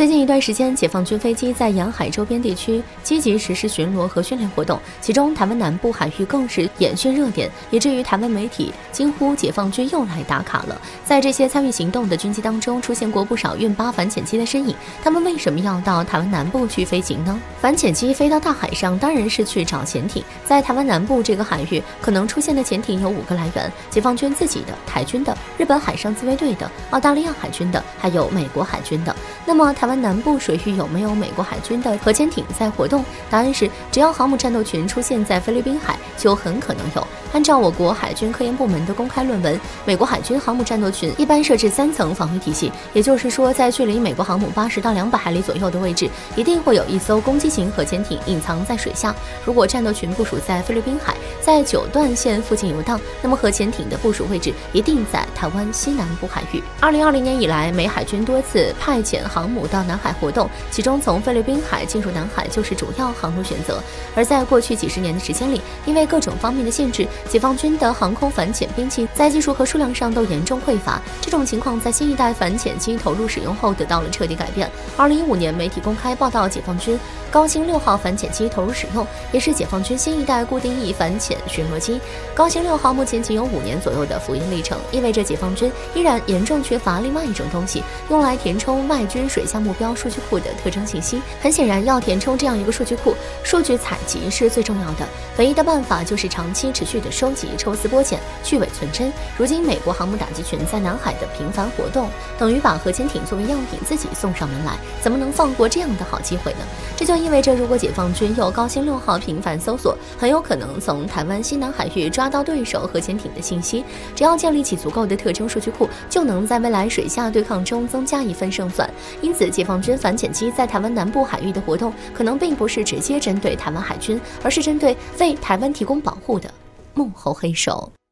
最近一段时间，解放军飞机在沿海周边地区积极实施巡逻和训练活动，其中台湾南部海域更是演训热点，以至于台湾媒体惊呼解放军又来打卡了。在这些参与行动的军机当中，出现过不少运8反潜机的身影，他们为什么要到台湾南部去飞行呢？反潜机飞到大海上，当然是去找潜艇。在台湾南部这个海域，可能出现的潜艇有5个来源：解放军自己的、台军的、日本海上自卫队的、澳大利亚海军的，还有美国海军的。那么台湾南部水域有没有美国海军的核潜艇在活动？答案是，只要航母战斗群出现在菲律宾海，就很可能有。按照我国海军科研部门的公开论文，美国海军航母战斗群一般设置3层防御体系，也就是说，在距离美国航母80到200海里左右的位置，一定会有一艘攻击型核潜艇隐藏在水下。如果战斗群部署在菲律宾海，在9段线附近游荡，那么核潜艇的部署位置一定在台湾西南部海域。2020年以来，美海军多次派遣航母到南海活动，其中从菲律宾海进入南海就是主要航路选择。而在过去几十年的时间里，因为各种方面的限制，解放军的航空反潜兵器在技术和数量上都严重匮乏。这种情况在新一代反潜机投入使用后得到了彻底改变。2015年，媒体公开报道解放军高星6号反潜机投入使用，也是解放军新一代固定翼反潜巡逻机。高星6号目前仅有5年左右的服役历程，意味着解放军依然严重缺乏另外一种东西，用来填充外军水下目标数据库的特征信息。很显然，要填充这样一个数据库，数据采集是最重要的。唯一的办法就是长期持续的收集、抽丝剥茧、去伪存真。如今美国航母打击群在南海的频繁活动，等于把核潜艇作为样品自己送上门来，怎么能放过这样的好机会呢？这就意味着，如果解放军有高星6号频繁搜索，很有可能从台湾西南海域抓到对手核潜艇的信息。只要建立起足够的特征数据库，就能在未来水下对抗中增加一份胜算。因此，解放军反潜机在台湾南部海域的活动，可能并不是直接针对台湾海军，而是针对为台湾提供保护的幕后黑手。